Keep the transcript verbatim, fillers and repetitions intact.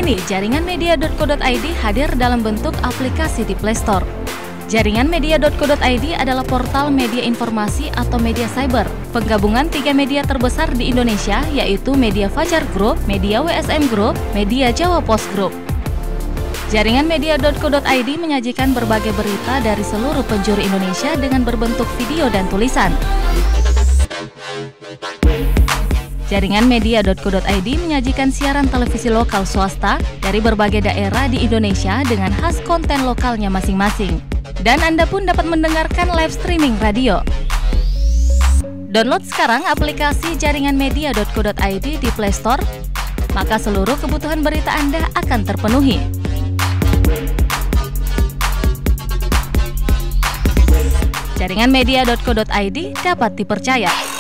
Kini, jaringan media dot co dot i d hadir dalam bentuk aplikasi di Play Store. Jaringan media dot co dot i d adalah portal media informasi atau media cyber, penggabungan tiga media terbesar di Indonesia, yaitu Media Fajar Group, Media W S M Group, Media Jawa Post Group. Jaringan media dot co dot i d menyajikan berbagai berita dari seluruh penjuru Indonesia dengan berbentuk video dan tulisan. Jaringan media dot co dot i d menyajikan siaran televisi lokal swasta dari berbagai daerah di Indonesia dengan khas konten lokalnya masing-masing. Dan Anda pun dapat mendengarkan live streaming radio. Download sekarang aplikasi jaringan media dot co dot i d di Play Store, maka seluruh kebutuhan berita Anda akan terpenuhi. Jaringan media dot co dot i d dapat dipercaya.